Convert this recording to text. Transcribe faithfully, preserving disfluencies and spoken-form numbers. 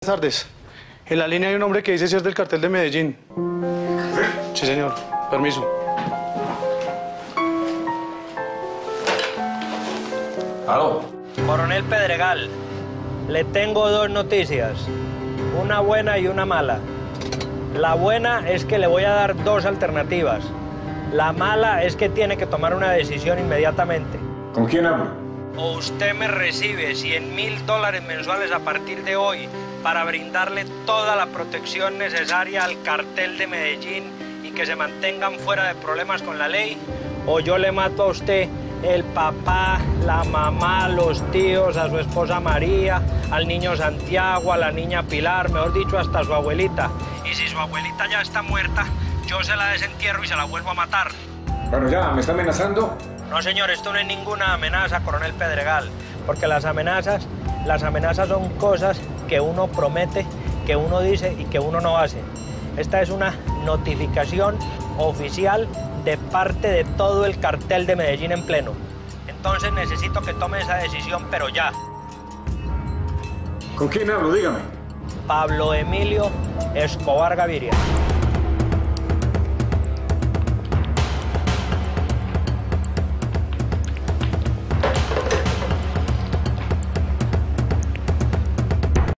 Buenas tardes. En la línea hay un hombre que dice ser del cartel de Medellín. Sí, señor. Permiso. ¿Aló? Coronel Pedregal, le tengo dos noticias, una buena y una mala. La buena es que le voy a dar dos alternativas. La mala es que tiene que tomar una decisión inmediatamente. ¿Con quién hablo? O usted me recibe cien mil dólares mensuales a partir de hoy para brindarle toda la protección necesaria al cartel de Medellín y que se mantengan fuera de problemas con la ley, o yo le mato a usted el papá, la mamá, los tíos, a su esposa María, al niño Santiago, a la niña Pilar, mejor dicho, hasta su abuelita. Y si su abuelita ya está muerta, yo se la desentierro y se la vuelvo a matar. Bueno, ya, ¿me está amenazando? No, señor, esto no es ninguna amenaza, Coronel Pedregal, porque las amenazas, las amenazas son cosas que uno promete, que uno dice y que uno no hace. Esta es una notificación oficial de parte de todo el cartel de Medellín en pleno. Entonces necesito que tome esa decisión, pero ya. ¿Con quién hablo? Dígame. Pablo Emilio Escobar Gaviria.